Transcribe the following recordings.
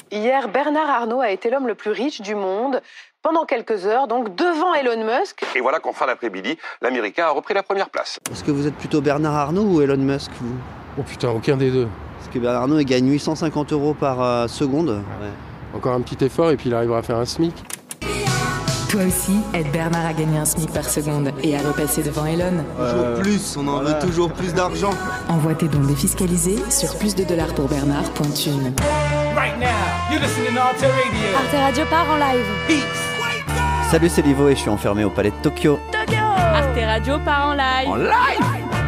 Hier, Bernard Arnault a été l'homme le plus riche du monde pendant quelques heures, donc devant Elon Musk. Et voilà qu'en fin d'après-midi, l'Américain a repris la première place. Est-ce que vous êtes plutôt Bernard Arnault ou Elon Musk, vous ? Oh putain, aucun des deux. Parce que Bernard Arnault, il gagne 850 € par seconde. Ouais. Encore un petit effort et puis il arrivera à faire un SMIC. Toi aussi, aide Bernard à gagner un SMIC par seconde et à repasser devant Elon. Toujours plus, on en veut toujours plus d'argent. Envoie tes dons défiscalisés sur plusdedollarspourbernard.thune. Right now, you're listening to Arte Radio. Arte Radio part en live. Salut, c'est Livo et je suis enfermé au Palais de Tokyo. Arte Radio part en live. En live.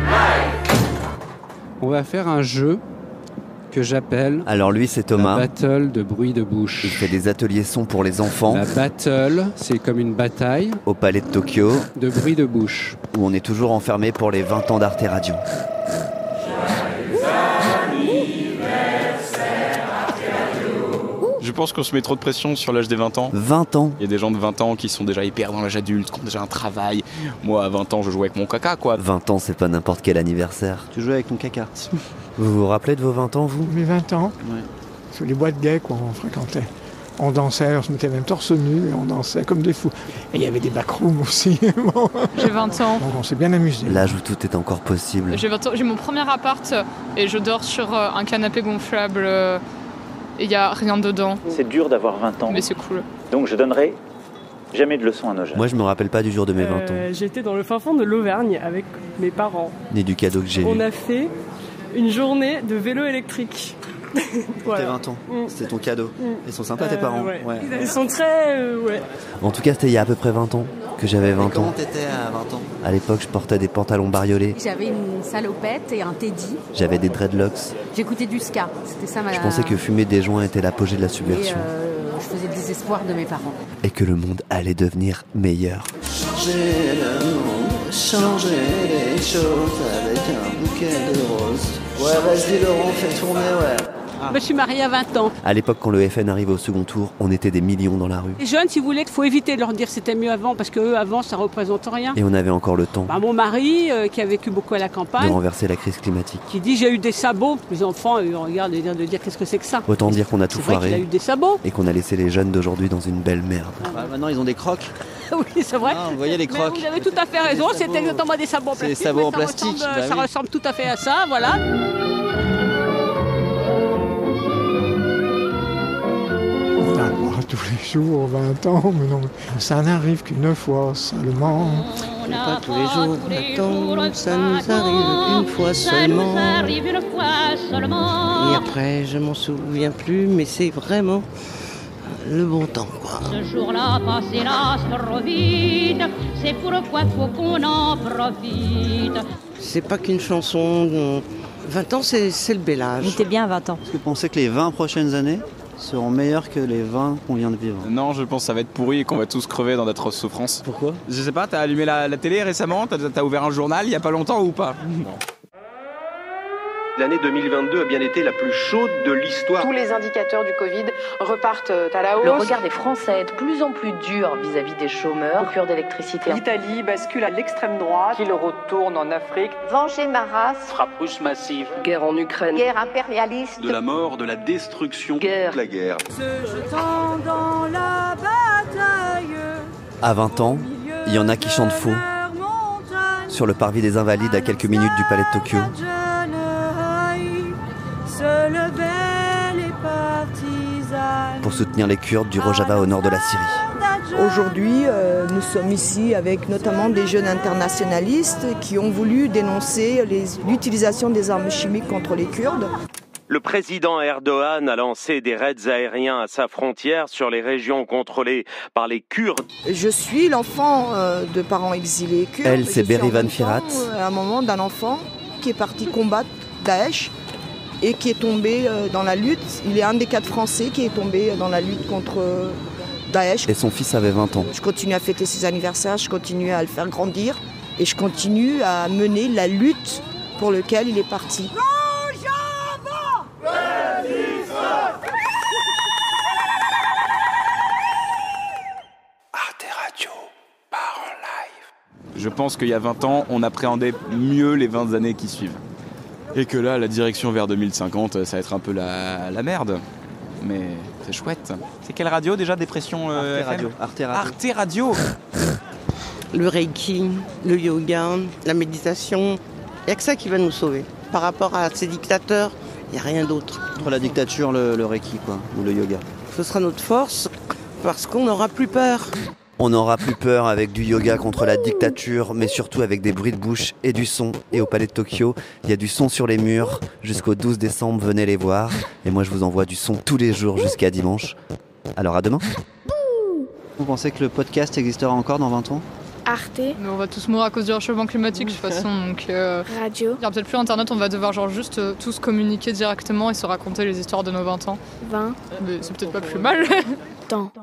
On va faire un jeu que j'appelle... Alors lui, c'est Thomas. La battle de bruit de bouche. Il fait des ateliers son pour les enfants. La battle, c'est comme une bataille. Au Palais de Tokyo. De bruit de bouche. Où on est toujours enfermé pour les 20 ans d'Arte Radio. Je pense qu'on se met trop de pression sur l'âge des 20 ans. 20 ans. Il y a des gens de 20 ans qui sont déjà hyper dans l'âge adulte, qui ont déjà un travail. Moi, à 20 ans, je jouais avec mon caca, quoi. 20 ans, c'est pas n'importe quel anniversaire. Tu jouais avec ton caca. Vous vous rappelez de vos 20 ans, vous ? Mes 20 ans, ouais. Sur les boîtes gays qu'on fréquentait. On dansait, on se mettait même torse nu et on dansait comme des fous. Et il y avait des backrooms aussi. J'ai 20 ans. Donc on s'est bien amusé. L'âge où tout est encore possible. J'ai 20 ans, j'ai mon premier appart et je dors sur un canapé gonflable et il n'y a rien dedans. C'est dur d'avoir 20 ans. Mais c'est cool. Donc je donnerai jamais de leçons à nos jeunes. Moi je me rappelle pas du jour de mes 20 ans. J'étais dans le fin fond de l'Auvergne avec mes parents. Ni du cadeau que j'ai eu. On a fait une journée de vélo électrique. Voilà. T'as 20 ans, c'était ton cadeau. Ils sont sympas tes parents. Ouais. Ils sont très... ouais. En tout cas c'était il y a à peu près 20 ans que j'avais 20 ans. Comment t'étais à 20 ans ? À l'époque je portais des pantalons bariolés. J'avais une salopette et un teddy. J'avais des dreadlocks. J'écoutais du ska, c'était ça ma... Je pensais que fumer des joints était l'apogée de la subversion. Et je faisais le désespoir de mes parents. Et que le monde allait devenir meilleur. Changer le monde, changer les choses avec un bouquet de roses. Ouais, vas-y Laurent, fais tourner, ouais. Moi, je suis mariée à 20 ans. À l'époque, quand le FN arrivait au second tour, on était des millions dans la rue. Les jeunes, si vous voulez, il faut éviter de leur dire que c'était mieux avant, parce qu'eux, avant, ça représente rien. Et on avait encore le temps. Mon mari, qui a vécu beaucoup à la campagne, de renverser la crise climatique. Qui dit j'ai eu des sabots. Les enfants, ils regardent et de dire qu'est-ce que c'est que ça. Autant dire qu'on a tout foiré. Il a eu des sabots. Et qu'on a laissé les jeunes d'aujourd'hui dans une belle merde. Maintenant, ils ont des crocs. Oui, c'est vrai. Ah, vous voyez les crocs. Mais vous avez tout à fait raison. C'est exactement des sabots en plastique. C'est des sabots en plastique. Ça ressemble tout à fait à ça, voilà. Tous les jours, 20 ans, mais non, ça n'arrive qu'une fois seulement. Pas tous les jours, attends, ça nous arrive une fois seulement. Et après, je m'en souviens plus, mais c'est vraiment le bon temps, quoi. Ce jour-là, passé là, trop vite, c'est pourquoi faut qu'on en profite. C'est pas qu'une chanson, 20 ans, c'est le bel âge. J'étais bien à 20 ans. Est-ce que vous pensez que les 20 prochaines années seront meilleures que les 20 qu'on vient de vivre? Non, je pense que ça va être pourri et qu'on va tous crever dans d'atroces souffrances. Pourquoi? Je sais pas, t'as allumé la télé récemment? T'as ouvert un journal il y a pas longtemps ou pas? Non. L'année 2022 a bien été la plus chaude de l'histoire. Tous les indicateurs du Covid repartent à la hausse. Le regard des Français est de plus en plus dur vis-à-vis des chômeurs, coupure d'électricité. L'Italie bascule à l'extrême droite. Qu'il retourne en Afrique. Venger ma race. Frappe russe massive. Guerre en Ukraine. Guerre impérialiste. De la mort, de la destruction. Guerre. La guerre. Se jetant dans la bataille. À 20 ans, il y en a qui chantent faux. Sur le parvis des Invalides à quelques minutes du palais de Tokyo. Pour soutenir les Kurdes du Rojava au nord de la Syrie. Aujourd'hui, nous sommes ici avec notamment des jeunes internationalistes qui ont voulu dénoncer l'utilisation des armes chimiques contre les Kurdes. Le président Erdogan a lancé des raids aériens à sa frontière sur les régions contrôlées par les Kurdes. Je suis l'enfant de parents exilés kurdes. Elle, c'est Berivan Firat. À un moment d'un enfant qui est parti combattre Daesh et qui est tombé dans la lutte. Il est un des 4 Français qui est tombé dans la lutte contre Daesh. Et son fils avait 20 ans. Je continue à fêter ses anniversaires, je continue à le faire grandir et je continue à mener la lutte pour laquelle il est parti. Je pense qu'il y a 20 ans, on appréhendait mieux les 20 années qui suivent. Et que là, la direction vers 2050, ça va être un peu la merde. mais c'est chouette. C'est quelle radio déjà, Dépression Arte FM? Radio. Arte Radio. Arte Radio. Le Reiki, le yoga, la méditation, il n'y a que ça qui va nous sauver. Par rapport à ces dictateurs, il n'y a rien d'autre. Contre la dictature, le Reiki, quoi, ou le yoga. Ce sera notre force, parce qu'on n'aura plus peur. On n'aura plus peur avec du yoga contre la dictature, mais surtout avec des bruits de bouche et du son. Et au Palais de Tokyo, il y a du son sur les murs. Jusqu'au 12 décembre, venez les voir. Et moi, je vous envoie du son tous les jours jusqu'à dimanche. Alors à demain. Vous pensez que le podcast existera encore dans 20 ans? Arte. Mais on va tous mourir à cause du réchauffement climatique de toute façon, donc Radio. Il n'y aura peut-être plus internet, on va devoir genre juste tous communiquer directement et se raconter les histoires de nos 20 ans. 20. Mais c'est peut-être pas plus mal. Temps.